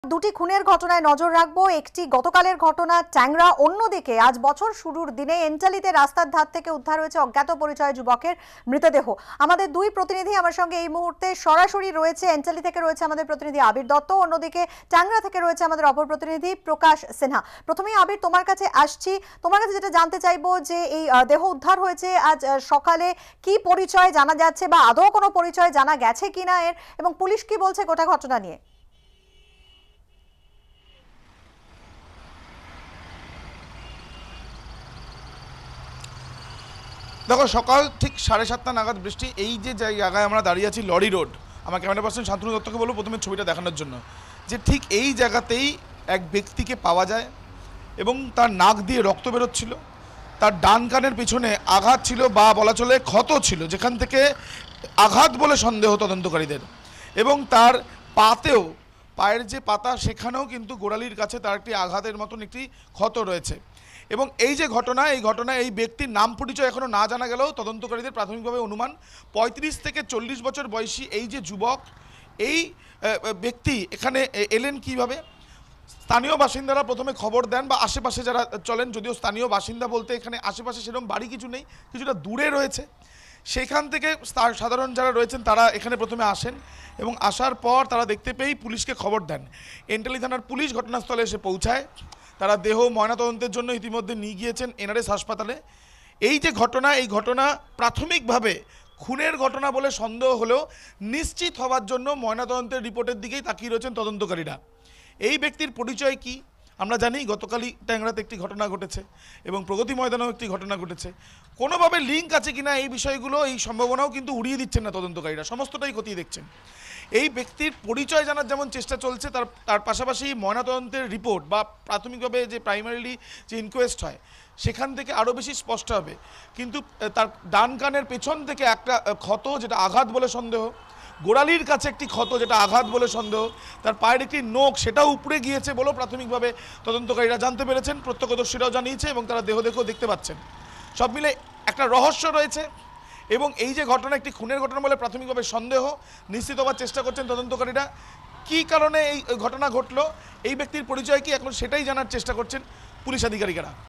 দুটি খুনের ঘটনায় নজর রাখবো। একটি গতকালের ঘটনা ট্যাংরা, অন্যদিকে আজ বছর শুরুর দিনে এন্টালিতে রাস্তার ধার থেকে উদ্ধার হয়েছে অজ্ঞাত পরিচয় যুবকের মৃতদেহ। আমাদের দুই প্রতিনিধি আমার সঙ্গে এই মুহূর্তে সরাসরি রয়েছে। এন্টালি থেকে রয়েছে আমাদের প্রতিনিধি আবির দত্ত, অন্যদিকে ট্যাংরা থেকে রয়েছে আমাদের অপর প্রতিনিধি প্রকাশ সিনহা। প্রথমেই আবির, তোমার কাছে আসছি। তোমার কাছে যেটা জানতে চাইবো যে এই দেহ উদ্ধার হয়েছে আজ সকালে, কি পরিচয় জানা যাচ্ছে বা আদৌ কোনো পরিচয় জানা গেছে কিনা এর, এবং পুলিশ কি বলছে গোটা ঘটনা নিয়ে? দেখো, সকাল ঠিক 7:30 নাগাদ বৃষ্টি। এই যে জায়গায় আমরা দাঁড়িয়ে আছি, লরি রোড, আমার ক্যামেরা পার্সন শান্তনু দত্তকে বলবো প্রথমে ছবিটা দেখানোর জন্য, যে ঠিক এই জায়গাতেই এক ব্যক্তিকে পাওয়া যায় এবং তার নাক দিয়ে রক্ত বেরোচ্ছিল। তার ডান কানের পিছনে আঘাত ছিল বা বলা চলে ক্ষত ছিল, যেখান থেকে আঘাত বলে সন্দেহ তদন্তকারীদের। এবং তার পাতেও, পায়ের যে পাতা, সেখানেও কিন্তু গোড়ালির কাছে তার একটি আঘাতের মতন একটি ক্ষত রয়েছে। এবং এই যে ঘটনা, এই ঘটনায় এই ব্যক্তির নাম পরিচয় এখনও না জানা গেলেও তদন্তকারীদের প্রাথমিকভাবে অনুমান 35 থেকে 40 বছর বয়সী এই যে যুবক, এই ব্যক্তি এখানে এলেন কিভাবে। স্থানীয় বাসিন্দারা প্রথমে খবর দেন, বা আশেপাশে যারা চলেন, যদিও স্থানীয় বাসিন্দা বলতে এখানে আশেপাশে সেরকম বাড়ি কিছু নেই, কিছুটা দূরে রয়েছে। সেখান থেকে সাধারণ যারা রয়েছেন তারা এখানে প্রথমে আসেন এবং আসার পর তারা দেখতে পেয়েই পুলিশকে খবর দেন। এন্টালি থানার পুলিশ ঘটনাস্থলে এসে পৌঁছায়। তারা দেহ ময়নাতদন্তের জন্য ইতিমধ্যে নিয়ে গিয়েছেন এনআরএস হাসপাতালে। এই যে ঘটনা, এই ঘটনা প্রাথমিকভাবে খুনের ঘটনা বলে সন্দেহ হলেও নিশ্চিত হওয়ার জন্য ময়নাতদন্তের রিপোর্টের দিকেই তাকিয়ে রয়েছেন তদন্তকারীরা। এই ব্যক্তির পরিচয় কি আমরা জানি। গতকালই ট্যাংরাতে একটি ঘটনা ঘটেছে এবং প্রগতি ময়দানেও একটি ঘটনা ঘটেছে। কোনোভাবে লিঙ্ক আছে কিনা এই বিষয়গুলো, এই সম্ভাবনাও কিন্তু উড়িয়ে দিচ্ছেন না তদন্তকারীরা, সমস্তটাই খতিয়ে দেখছেন। এই ব্যক্তির পরিচয় জানার যেমন চেষ্টা চলছে, তার পাশাপাশি ময়নাতদন্তের রিপোর্ট বা প্রাথমিকভাবে যে প্রাইমারিলি যে ইনকোয়েস্ট হয় সেখান থেকে আরও বেশি স্পষ্ট হবে। কিন্তু তার ডান কানের পেছন থেকে একটা ক্ষত, যেটা আঘাত বলে সন্দেহ, গোড়ালির কাছে একটি ক্ষত, যেটা আঘাত বলে সন্দেহ, তার পায়ের একটি নোক, সেটাও উপড়ে গিয়েছে বলেও প্রাথমিকভাবে তদন্তকারীরা জানতে পেরেছেন, প্রত্যক্ষদর্শীরাও জানিয়েছে এবং তারা দেহও দেখতে পাচ্ছেন। সব মিলে একটা রহস্য রয়েছে এবং এই যে ঘটনা একটি খুনের ঘটনা বলে প্রাথমিকভাবে সন্দেহ, নিশ্চিত হওয়ার চেষ্টা করছেন তদন্তকারীরা। কী কারণে এই ঘটনা ঘটলো, এই ব্যক্তির পরিচয় কি, এখন সেটাই জানার চেষ্টা করছেন পুলিশ আধিকারিকেরা।